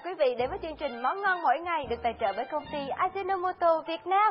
quý vị đến với chương trình Món ngon mỗi ngày được tài trợ bởi công ty Ajinomoto Việt Nam.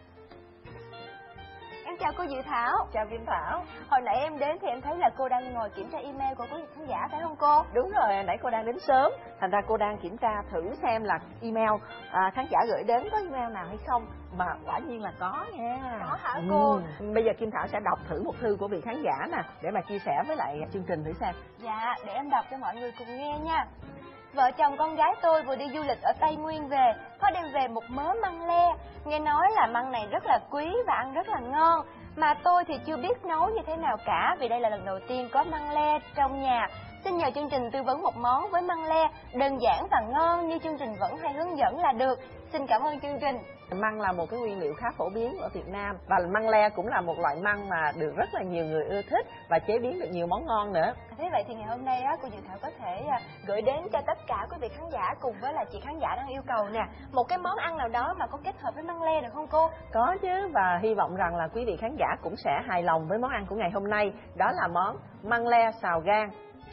Em chào cô Diệu Thảo. Chào Kim Thảo. Hồi nãy em đến thì em thấy là cô đang ngồi kiểm tra email của quý vị khán giả phải không cô? Đúng rồi, nãy cô đang đến sớm, thành ra cô đang kiểm tra thử xem là email khán giả gửi đến có email nào hay không. Mà quả nhiên là có nha. Có hả cô? Bây giờ Kim Thảo sẽ đọc thử một thư của vị khán giả nè, để mà chia sẻ với lại chương trình thử xem. Dạ, để em đọc cho mọi người cùng nghe nha. Vợ chồng con gái tôi vừa đi du lịch ở Tây Nguyên về, có đem về một mớ măng le. Nghe nói là măng này rất là quý và ăn rất là ngon. Mà tôi thì chưa biết nấu như thế nào cả, vì đây là lần đầu tiên có măng le trong nhà. Xin nhờ chương trình tư vấn một món với măng le đơn giản và ngon như chương trình vẫn hay hướng dẫn là được. Xin cảm ơn chương trình. Măng là một cái nguyên liệu khá phổ biến ở Việt Nam, và măng le cũng là một loại măng mà được rất là nhiều người ưa thích và chế biến được nhiều món ngon nữa. Thế vậy thì ngày hôm nay cô Diệu Thảo có thể gửi đến cho tất cả quý vị khán giả cùng với là chị khán giả đang yêu cầu nè, một cái món ăn nào đó mà có kết hợp với măng le được không cô? Có chứ, và hy vọng rằng là quý vị khán giả cũng sẽ hài lòng với món ăn của ngày hôm nay. Đó là món măng le xào gan.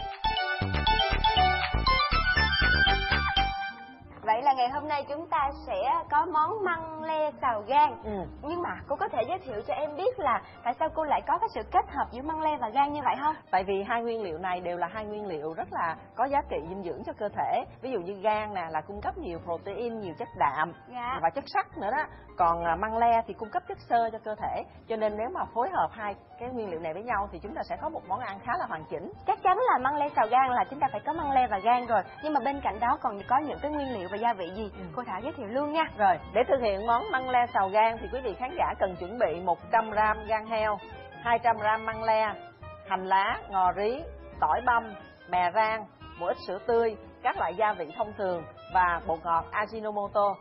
Vậy là ngày hôm nay chúng ta sẽ có món măng le xào gan. Nhưng mà cô có thể giới thiệu cho em biết là tại sao cô lại có cái sự kết hợp giữa măng le và gan như vậy không? Tại vì hai nguyên liệu này đều là hai nguyên liệu rất là có giá trị dinh dưỡng cho cơ thể. Ví dụ như gan nè là cung cấp nhiều protein, nhiều chất đạm và chất sắt nữa đó. Còn măng le thì cung cấp chất xơ cho cơ thể. Cho nên nếu mà phối hợp hai cái nguyên liệu này với nhau thì chúng ta sẽ có một món ăn khá là hoàn chỉnh. Chắc chắn là măng le xào gan là chúng ta phải có măng le và gan rồi. Nhưng mà bên cạnh đó còn có những cái nguyên liệu và gia vị gì? Cô Thảo giới thiệu luôn nha. Rồi, để thực hiện món măng le xào gan thì quý vị khán giả cần chuẩn bị 100g gan heo, 200g măng le, hành lá, ngò rí, tỏi băm, mè rang, một ít sữa tươi, các loại gia vị thông thường và bột ngọt Ajinomoto.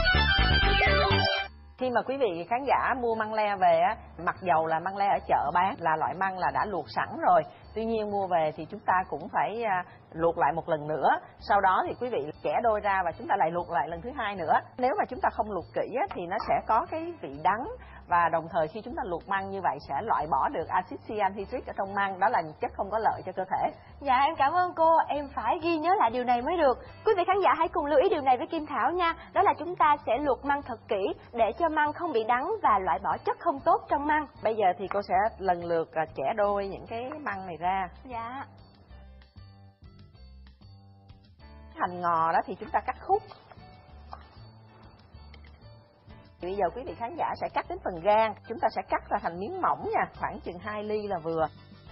Khi mà quý vị khán giả mua măng le về á, mặc dầu là măng le ở chợ bán là loại măng là đã luộc sẵn rồi, tuy nhiên mua về thì chúng ta cũng phải luộc lại một lần nữa. Sau đó thì quý vị chẻ đôi ra và chúng ta lại luộc lại lần thứ hai nữa. Nếu mà chúng ta không luộc kỹ á, thì nó sẽ có cái vị đắng, và đồng thời khi chúng ta luộc măng như vậy sẽ loại bỏ được axit cyanhydric ở trong măng, đó là những chất không có lợi cho cơ thể. Dạ em cảm ơn cô, em phải ghi nhớ lại điều này mới được. Quý vị khán giả hãy cùng lưu ý điều này với Kim Thảo nha. Đó là chúng ta sẽ luộc măng thật kỹ để cho măng không bị đắng và loại bỏ chất không tốt trong măng. Bây giờ thì cô sẽ lần lượt chẻ đôi những cái măng này ra. Dạ. Hành ngò đó thì chúng ta cắt khúc. Bây giờ quý vị khán giả sẽ cắt đến phần gan, chúng ta sẽ cắt ra thành miếng mỏng nha, khoảng chừng 2 ly là vừa.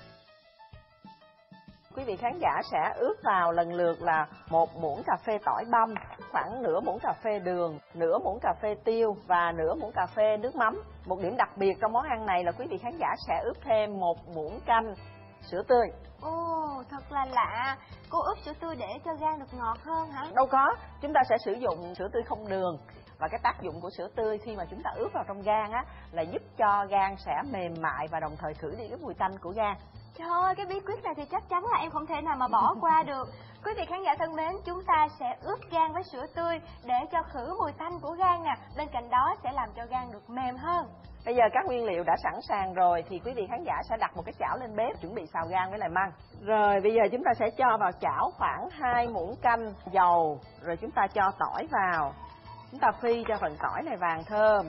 Quý vị khán giả sẽ ướp vào lần lượt là 1 muỗng cà phê tỏi băm, khoảng nửa muỗng cà phê đường, nửa muỗng cà phê tiêu và nửa muỗng cà phê nước mắm. Một điểm đặc biệt trong món ăn này là quý vị khán giả sẽ ướp thêm 1 muỗng canh sữa tươi. Ồ, thật là lạ. Cô ướp sữa tươi để cho gan được ngọt hơn hả? Đâu có, chúng ta sẽ sử dụng sữa tươi không đường. Và cái tác dụng của sữa tươi khi mà chúng ta ướp vào trong gan á là giúp cho gan sẽ mềm mại và đồng thời khử đi cái mùi tanh của gan. Trời ơi, cái bí quyết này thì chắc chắn là em không thể nào mà bỏ qua được. Quý vị khán giả thân mến, chúng ta sẽ ướp gan với sữa tươi để cho khử mùi tanh của gan nè. Bên cạnh đó sẽ làm cho gan được mềm hơn. Bây giờ các nguyên liệu đã sẵn sàng rồi thì quý vị khán giả sẽ đặt một cái chảo lên bếp chuẩn bị xào gan với lại măng. Rồi bây giờ chúng ta sẽ cho vào chảo khoảng 2 muỗng canh dầu, rồi chúng ta cho tỏi vào. Chúng ta phi cho phần tỏi này vàng thơm.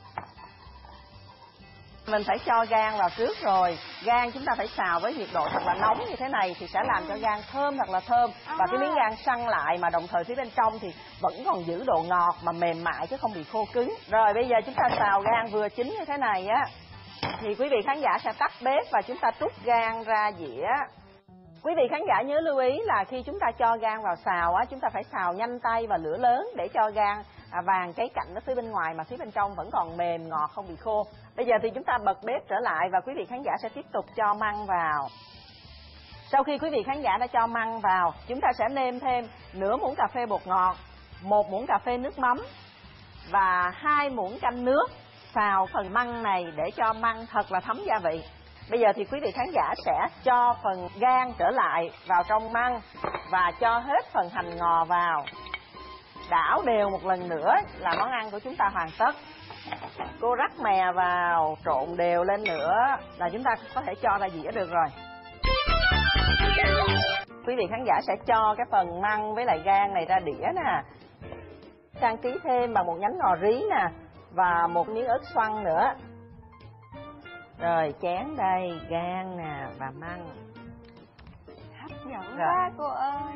Mình phải cho gan vào trước rồi. Gan chúng ta phải xào với nhiệt độ thật là nóng như thế này thì sẽ làm cho gan thơm thật là thơm. Và cái miếng gan săn lại mà đồng thời phía bên trong thì vẫn còn giữ độ ngọt mà mềm mại chứ không bị khô cứng. Rồi bây giờ chúng ta xào gan vừa chín như thế này á thì quý vị khán giả sẽ tắt bếp và chúng ta trút gan ra dĩa. Quý vị khán giả nhớ lưu ý là khi chúng ta cho gan vào xào á, chúng ta phải xào nhanh tay và lửa lớn để cho gan vàng cháy cạnh ở phía bên ngoài mà phía bên trong vẫn còn mềm ngọt không bị khô. Bây giờ thì chúng ta bật bếp trở lại và quý vị khán giả sẽ tiếp tục cho măng vào. Sau khi quý vị khán giả đã cho măng vào, chúng ta sẽ nêm thêm nửa muỗng cà phê bột ngọt, 1 muỗng cà phê nước mắm và 2 muỗng canh nước. Xào phần măng này để cho măng thật là thấm gia vị. Bây giờ thì quý vị khán giả sẽ cho phần gan trở lại vào trong măng và cho hết phần hành ngò vào. Đảo đều một lần nữa là món ăn của chúng ta hoàn tất. Cô rắc mè vào, trộn đều lên nữa là chúng ta có thể cho ra dĩa được rồi. Quý vị khán giả sẽ cho cái phần măng với lại gan này ra đĩa nè, trang trí thêm bằng một nhánh ngò rí nè và một miếng ớt xoăn nữa. Rồi chén đây, gan nè và măng. Hấp dẫn Rồi. quá cô ơi.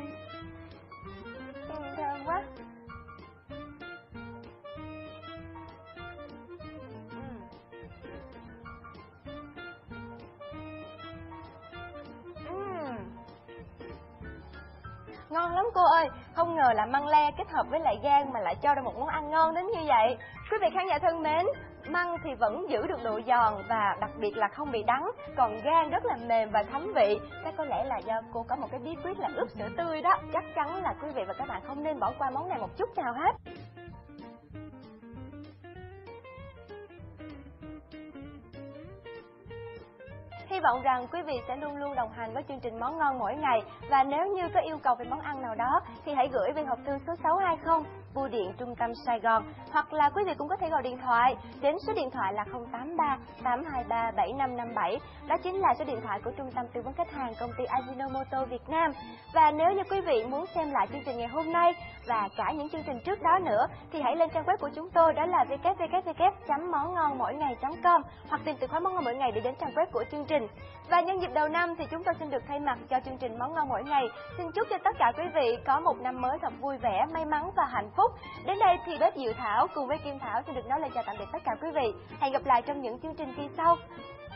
Thơm quá. Ngon lắm cô ơi, không ngờ là măng le kết hợp với lại gan mà lại cho ra một món ăn ngon đến như vậy. Quý vị khán giả thân mến, măng thì vẫn giữ được độ giòn và đặc biệt là không bị đắng, còn gan rất là mềm và thấm vị. Chắc có lẽ là do cô có một cái bí quyết là ướp sữa tươi đó. Chắc chắn là quý vị và các bạn không nên bỏ qua món này một chút nào hết. Hy vọng rằng quý vị sẽ luôn luôn đồng hành với chương trình Món Ngon Mỗi Ngày. Và nếu như có yêu cầu về món ăn nào đó thì hãy gửi về hộp thư số 620 Bưu điện Trung tâm Sài Gòn. Hoặc là quý vị cũng có thể gọi điện thoại đến số điện thoại là 083 823 7557. Đó chính là số điện thoại của Trung tâm Tư vấn Khách hàng Công ty Ajinomoto Việt Nam. Và nếu như quý vị muốn xem lại chương trình ngày hôm nay và cả những chương trình trước đó nữa thì hãy lên trang web của chúng tôi, đó là www.mongnonmoinhay.com, hoặc tìm từ khóa Món Ngon Mỗi Ngày để đến trang web của chương trình. Và nhân dịp đầu năm thì chúng tôi xin được thay mặt cho chương trình Món Ngon Mỗi Ngày xin chúc cho tất cả quý vị có một năm mới thật vui vẻ, may mắn và hạnh phúc. Đến đây thì bếp Diệu Thảo cùng với Kim Thảo xin được nói lời chào tạm biệt tất cả quý vị. Hẹn gặp lại trong những chương trình kỳ sau.